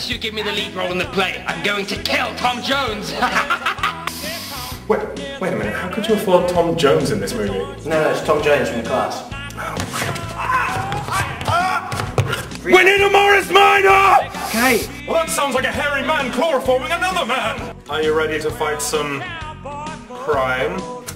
you give me the lead role in the play, I'm going to kill Tom Jones! Wait a minute, how could you afford Tom Jones in this movie? No, it's Tom Jones from the class. We need a Morris Minor! Okay. Well, that sounds like a hairy man chloroforming another man! Are you ready to fight some crime?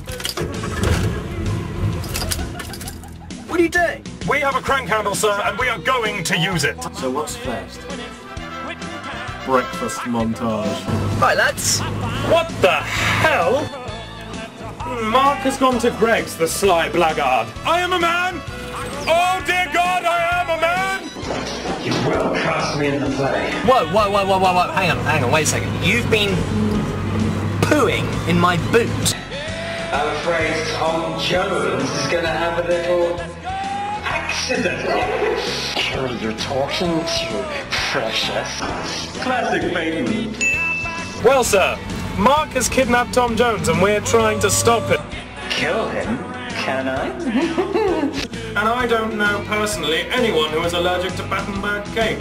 What are you doing? We have a crank handle, sir, and we are going to use it. So what's first? Breakfast montage. Right, lads. What the hell? Mark has gone to Greg's, the sly blackguard. I am a man! Oh dear God, I am a man! You will cast me in the play. Whoa. Hang on, wait a second. You've been pooing in my boot. I'm afraid Tom Jones is going to have a little accident. Who are you talking to, precious? Classic Bateman. Well, sir, Mark has kidnapped Tom Jones and we're trying to stop it. Kill him, can I? And I don't know personally anyone who is allergic to Battenberg cake.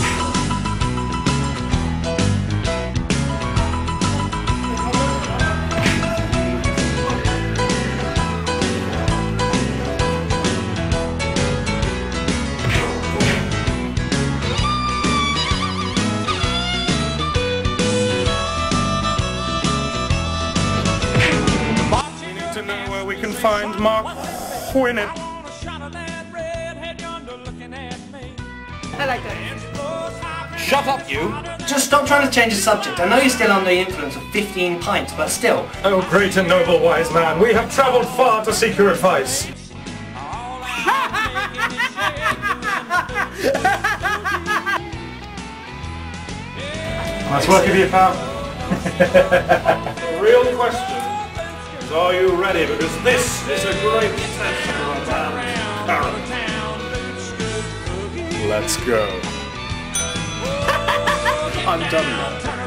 To know where we can find Mark Winnet. I like that. Shut up, you! Just stop trying to change the subject. I know you're still under the influence of 15 pints, but still. Oh, great and noble wise man, we have travelled far to seek your advice. Nice work of you, pal. The real question is, are you ready? Because this is a great test for a man's character. Let's go. I'm done now.